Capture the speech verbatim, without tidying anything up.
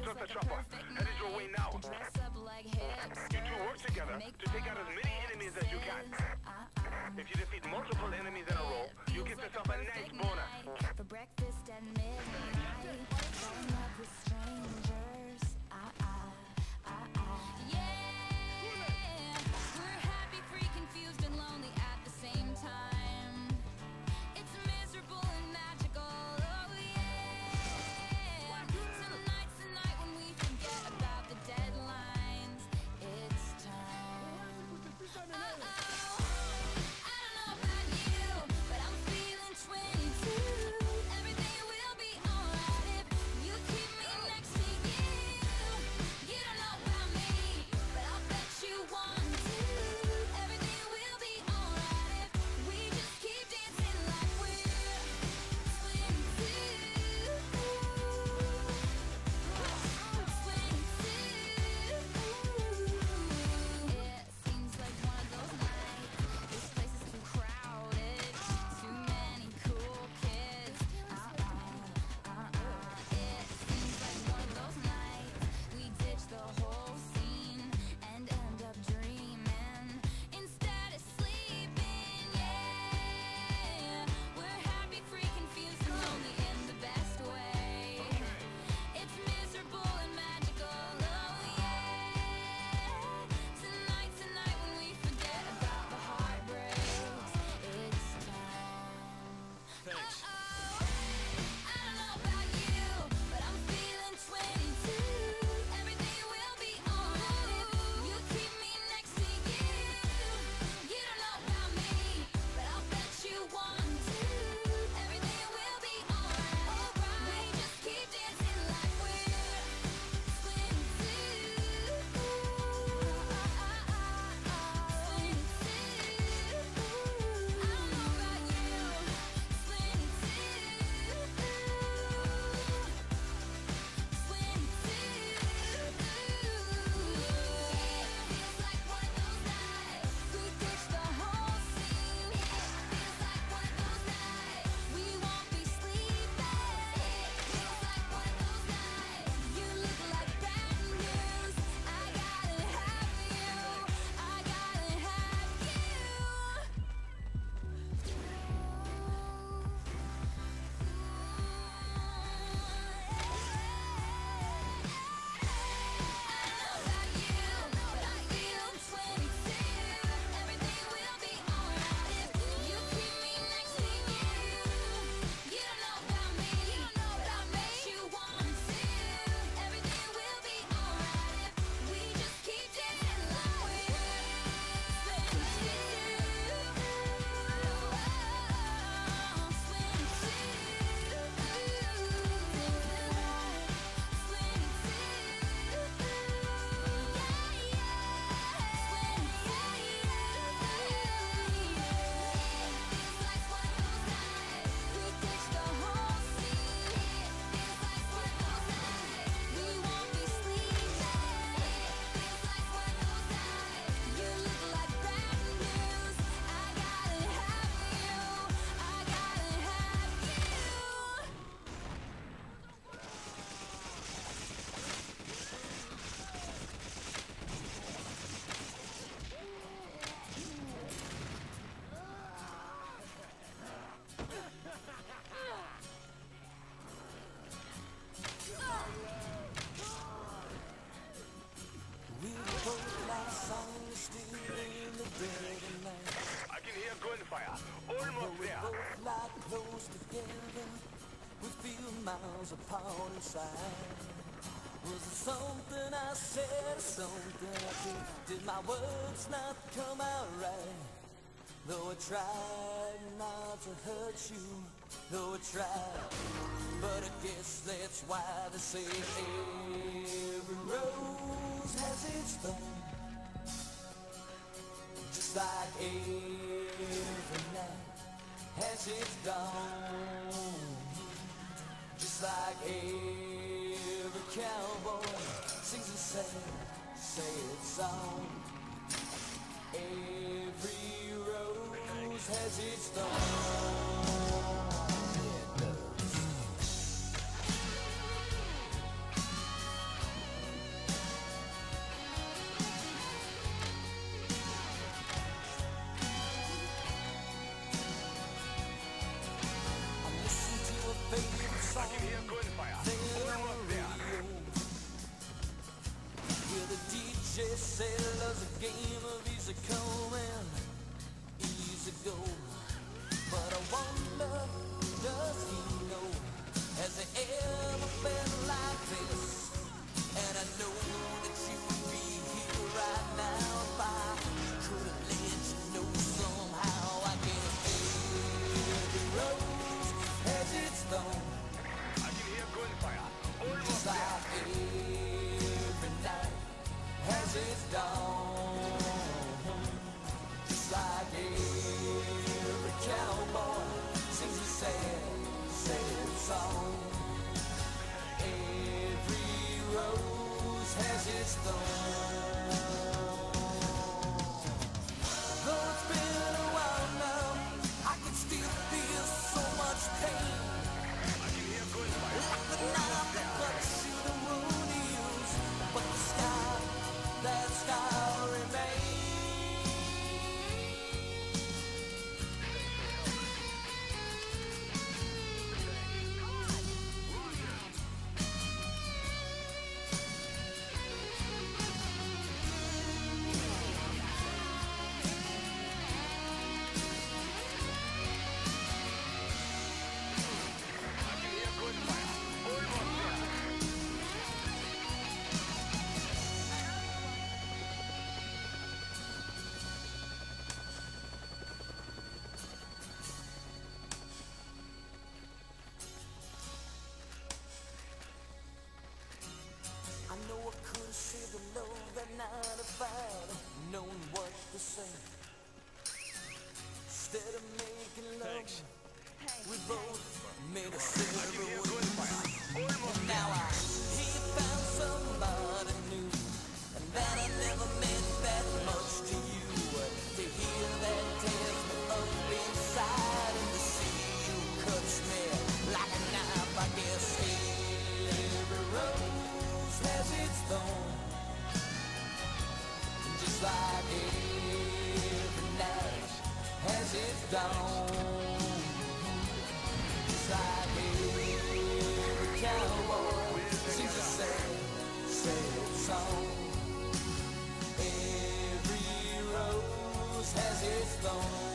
took the chopper, headed your way now. You two work together to take out as many enemies as you can. If you defeat multiple enemies in a row, you get yourself a nice bonus. For breakfast at midnight, falling up with strangers. Ah, ah, ah, ah. Yeah, we're happy, free, confused, and lonely at the same time. It's miserable and magical. Oh yeah. Tonight's the night when we forget about the deadlines. It's time. Uh-oh. I don't know about you, but I'm feeling twenty-two. Everything will be alright if you keep me next to you. You don't know about me, but I'll bet you want to. Everything will be alright if we just keep dancing like we're twenty-two. It seems like one of those nights. This place is too crowded, too many cool kids. Uh-uh, uh-uh. It seems like one of those nights we ditch the whole scene and end up dreaming instead of sleeping. Yeah, we're happy, free, confused, and lonely in the best way. It's miserable and magical. Oh yeah. Tonight's the night when we forget about the heartbreaks. It's time. Thanks. Uh-oh. I don't know about you, but I'm feeling twenty-two. Everything will be alright if you keep me next to you. You don't know about me, but I'll bet you want to. Everything will be alright. We just keep dancing like we're twenty-two. twenty-two. I don't know about you. We both lie sound still in the dead of night. I can hear gunfire. Almost Though we there. both lie close together, we feel miles apart inside. Was it something I said or something I did? Did my words not come out right? Though I tried not to hurt you, though I tried, but I guess that's why they say every rose has its thorn. Just like every night has its dawn. Just like every cowboy sings a sad, sad song. Every rose has its thorn. It does. said love's a game of easy come and easy go. But I wonder, does he know? Has it ever been like this? And I know that you would be here right now if I could have let you know somehow. I guess every rose has its thorn. I can hear gunfire. Just Almost like every night has its dawn. Just like every cowboy sings a sad, sad song. Every rose has its thorn. Though it's been a while now, I can still feel so much pain. I can hear gunfire. Like the knife that cuts through the wound heals, but the scar, that scar remains. I can hear gunfire. Almost there. I know I could have saved the love that night if I'd known what to say. Instead of making love, we both made a separate ways. And now I hear you found somebody new, and that I never meant that much to you. To hear that tears me up inside, and to see you cuts me like a knife. I guess every rose has its thorn, just like every night has its dawn. Just like every cowboy sings a sad, sad song. Every rose has its thorn.